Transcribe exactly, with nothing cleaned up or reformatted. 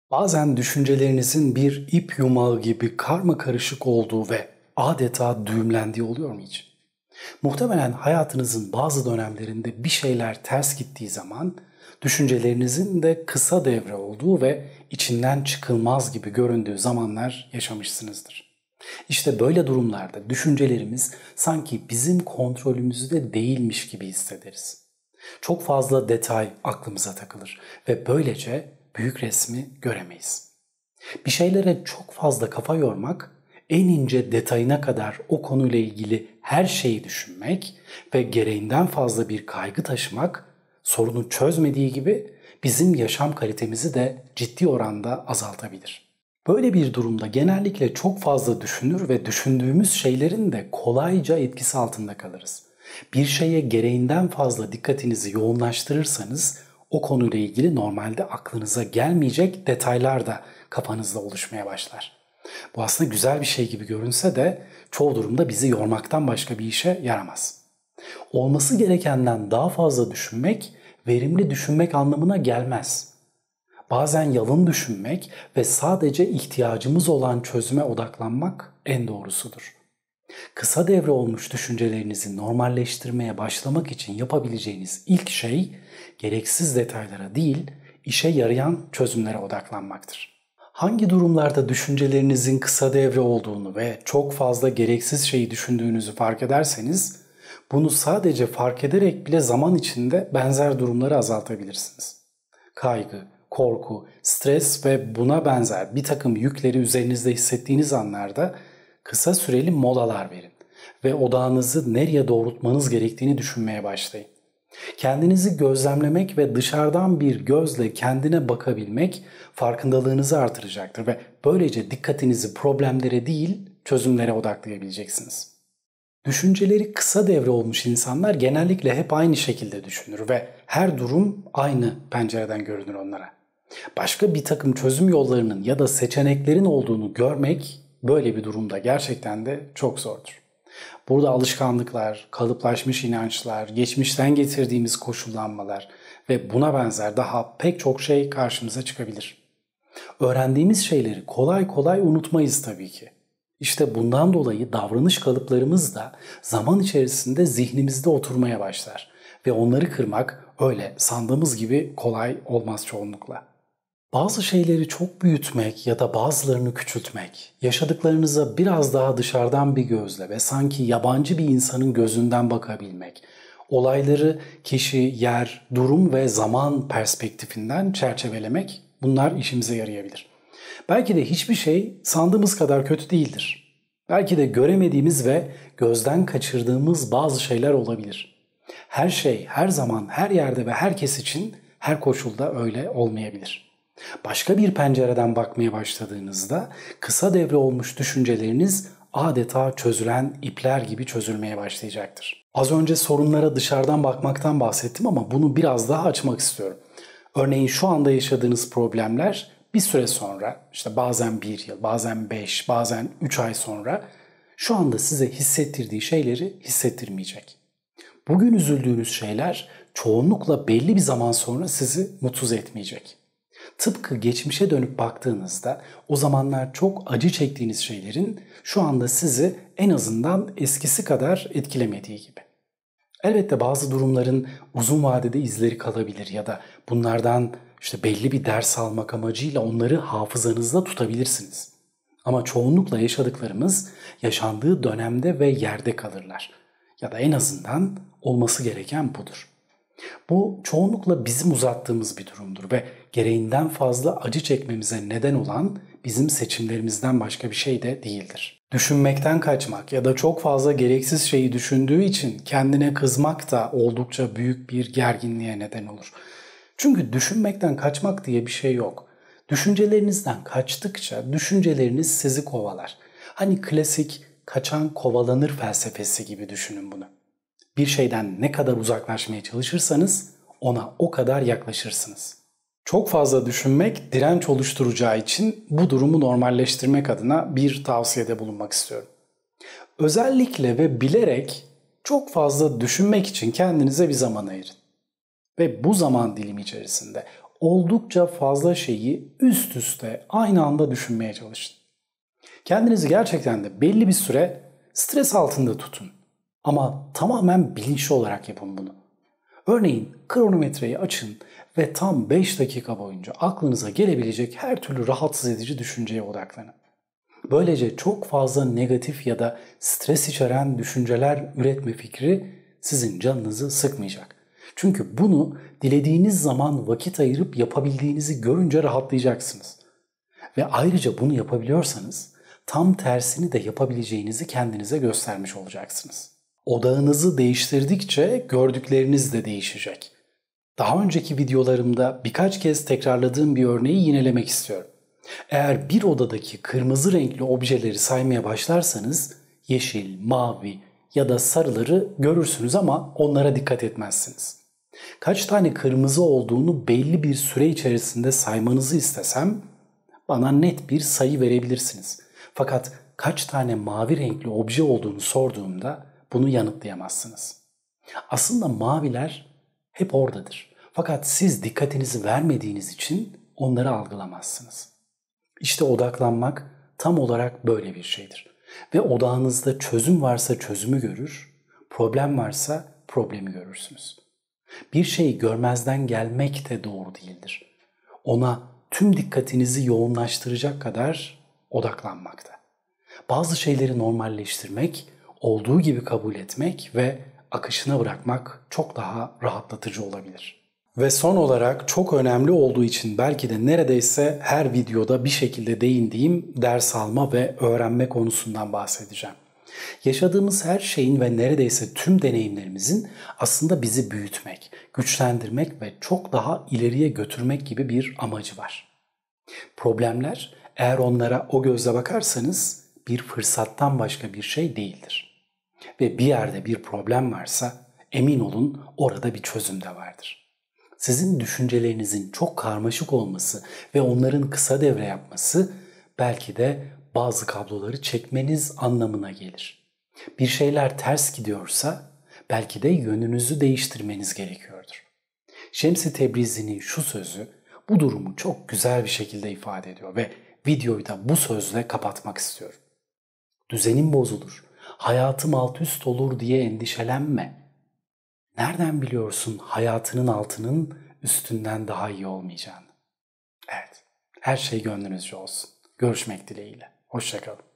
Bazen düşüncelerinizin bir ip yumağı gibi karmakarışık olduğu ve adeta düğümlendiği oluyor mu hiç? Muhtemelen hayatınızın bazı dönemlerinde bir şeyler ters gittiği zaman düşüncelerinizin de kısa devre olduğu ve içinden çıkılmaz gibi göründüğü zamanlar yaşamışsınızdır. İşte böyle durumlarda düşüncelerimiz sanki bizim kontrolümüzde değilmiş gibi hissederiz. Çok fazla detay aklımıza takılır ve böylece büyük resmi göremeyiz. Bir şeylere çok fazla kafa yormak, en ince detayına kadar o konuyla ilgili her şeyi düşünmek ve gereğinden fazla bir kaygı taşımak, sorunu çözmediği gibi bizim yaşam kalitemizi de ciddi oranda azaltabilir. Böyle bir durumda genellikle çok fazla düşünür ve düşündüğümüz şeylerin de kolayca etkisi altında kalırız. Bir şeye gereğinden fazla dikkatinizi yoğunlaştırırsanız o konuyla ilgili normalde aklınıza gelmeyecek detaylar da kafanızda oluşmaya başlar. Bu aslında güzel bir şey gibi görünse de çoğu durumda bizi yormaktan başka bir işe yaramaz. Olması gerekenden daha fazla düşünmek, verimli düşünmek anlamına gelmez. Bazen yalın düşünmek ve sadece ihtiyacımız olan çözüme odaklanmak en doğrusudur. Kısa devre olmuş düşüncelerinizi normalleştirmeye başlamak için yapabileceğiniz ilk şey, gereksiz detaylara değil, işe yarayan çözümlere odaklanmaktır. Hangi durumlarda düşüncelerinizin kısa devre olduğunu ve çok fazla gereksiz şeyi düşündüğünüzü fark ederseniz, bunu sadece fark ederek bile zaman içinde benzer durumları azaltabilirsiniz. Kaygı, korku, stres ve buna benzer bir takım yükleri üzerinizde hissettiğiniz anlarda kısa süreli molalar verin ve odağınızı nereye doğrultmanız gerektiğini düşünmeye başlayın. Kendinizi gözlemlemek ve dışarıdan bir gözle kendine bakabilmek farkındalığınızı artıracaktır ve böylece dikkatinizi problemlere değil çözümlere odaklayabileceksiniz. Düşünceleri kısa devre olmuş insanlar genellikle hep aynı şekilde düşünür ve her durum aynı pencereden görünür onlara. Başka bir takım çözüm yollarının ya da seçeneklerin olduğunu görmek böyle bir durumda gerçekten de çok zordur. Burada alışkanlıklar, kalıplaşmış inançlar, geçmişten getirdiğimiz koşullanmalar ve buna benzer daha pek çok şey karşımıza çıkabilir. Öğrendiğimiz şeyleri kolay kolay unutmayız tabii ki. İşte bundan dolayı davranış kalıplarımız da zaman içerisinde zihnimizde oturmaya başlar ve onları kırmak öyle sandığımız gibi kolay olmaz çoğunlukla. Bazı şeyleri çok büyütmek ya da bazılarını küçültmek, yaşadıklarınıza biraz daha dışarıdan bir gözle ve sanki yabancı bir insanın gözünden bakabilmek, olayları kişi, yer, durum ve zaman perspektifinden çerçevelemek, bunlar işimize yarayabilir. Belki de hiçbir şey sandığımız kadar kötü değildir. Belki de göremediğimiz ve gözden kaçırdığımız bazı şeyler olabilir. Her şey, her zaman, her yerde ve herkes için her koşulda öyle olmayabilir. Başka bir pencereden bakmaya başladığınızda kısa devre olmuş düşünceleriniz adeta çözülen ipler gibi çözülmeye başlayacaktır. Az önce sorunlara dışarıdan bakmaktan bahsettim ama bunu biraz daha açmak istiyorum. Örneğin şu anda yaşadığınız problemler bir süre sonra, işte bazen bir yıl, bazen beş, bazen üç ay sonra şu anda size hissettirdiği şeyleri hissettirmeyecek. Bugün üzüldüğünüz şeyler çoğunlukla belli bir zaman sonra sizi mutsuz etmeyecek. Tıpkı geçmişe dönüp baktığınızda o zamanlar çok acı çektiğiniz şeylerin şu anda sizi en azından eskisi kadar etkilemediği gibi. Elbette bazı durumların uzun vadede izleri kalabilir ya da bunlardan işte belli bir ders almak amacıyla onları hafızanızda tutabilirsiniz. Ama çoğunlukla yaşadıklarımız yaşandığı dönemde ve yerde kalırlar. Ya da en azından olması gereken budur. Bu çoğunlukla bizim uzattığımız bir durumdur ve gereğinden fazla acı çekmemize neden olan bizim seçimlerimizden başka bir şey de değildir. Düşünmekten kaçmak ya da çok fazla gereksiz şeyi düşündüğü için kendine kızmak da oldukça büyük bir gerginliğe neden olur. Çünkü düşünmekten kaçmak diye bir şey yok. Düşüncelerinizden kaçtıkça düşünceleriniz sizi kovalar. Hani klasik kaçan kovalanır felsefesi gibi düşünün bunu. Bir şeyden ne kadar uzaklaşmaya çalışırsanız ona o kadar yaklaşırsınız. Çok fazla düşünmek direnç oluşturacağı için bu durumu normalleştirmek adına bir tavsiyede bulunmak istiyorum. Özellikle ve bilerek çok fazla düşünmek için kendinize bir zaman ayırın. Ve bu zaman dilimi içerisinde Oldukça fazla şeyi üst üste aynı anda düşünmeye çalışın. Kendinizi gerçekten de belli bir süre stres altında tutun. Ama tamamen bilinçli olarak yapın bunu. Örneğin kronometreyi açın ve tam beş dakika boyunca aklınıza gelebilecek her türlü rahatsız edici düşünceye odaklanın. Böylece çok fazla negatif ya da stres içeren düşünceler üretme fikri sizin canınızı sıkmayacak. Çünkü bunu dilediğiniz zaman vakit ayırıp yapabildiğinizi görünce rahatlayacaksınız. Ve ayrıca bunu yapabiliyorsanız tam tersini de yapabileceğinizi kendinize göstermiş olacaksınız. Odağınızı değiştirdikçe gördükleriniz de değişecek. Daha önceki videolarımda birkaç kez tekrarladığım bir örneği yinelemek istiyorum. Eğer bir odadaki kırmızı renkli objeleri saymaya başlarsanız yeşil, mavi ya da sarıları görürsünüz ama onlara dikkat etmezsiniz. Kaç tane kırmızı olduğunu belli bir süre içerisinde saymanızı istesem bana net bir sayı verebilirsiniz. Fakat kaç tane mavi renkli obje olduğunu sorduğumda bunu yanıtlayamazsınız. Aslında maviler hep oradadır. Fakat siz dikkatinizi vermediğiniz için onları algılamazsınız. İşte odaklanmak tam olarak böyle bir şeydir. Ve odağınızda çözüm varsa çözümü görür, problem varsa problemi görürsünüz. Bir şeyi görmezden gelmek de doğru değildir. Ona tüm dikkatinizi yoğunlaştıracak kadar odaklanmakta. Bazı şeyleri normalleştirmek, olduğu gibi kabul etmek ve akışına bırakmak çok daha rahatlatıcı olabilir. Ve son olarak çok önemli olduğu için belki de neredeyse her videoda bir şekilde değindiğim ders alma ve öğrenme konusundan bahsedeceğim. Yaşadığımız her şeyin ve neredeyse tüm deneyimlerimizin aslında bizi büyütmek, güçlendirmek ve çok daha ileriye götürmek gibi bir amacı var. Problemler, eğer onlara o gözle bakarsanız bir fırsattan başka bir şey değildir. Ve bir yerde bir problem varsa emin olun orada bir çözüm de vardır. Sizin düşüncelerinizin çok karmaşık olması ve onların kısa devre yapması belki de bazı kabloları çekmeniz anlamına gelir. Bir şeyler ters gidiyorsa belki de yönünüzü değiştirmeniz gerekiyordur. Şems-i Tebrizi'nin şu sözü bu durumu çok güzel bir şekilde ifade ediyor ve videoyu da bu sözle kapatmak istiyorum. Düzenin bozulur, hayatım alt üst olur diye endişelenme. Nereden biliyorsun hayatının altının üstünden daha iyi olmayacağını? Evet, her şey gönlünüzce olsun. Görüşmek dileğiyle. Hoşça kalın.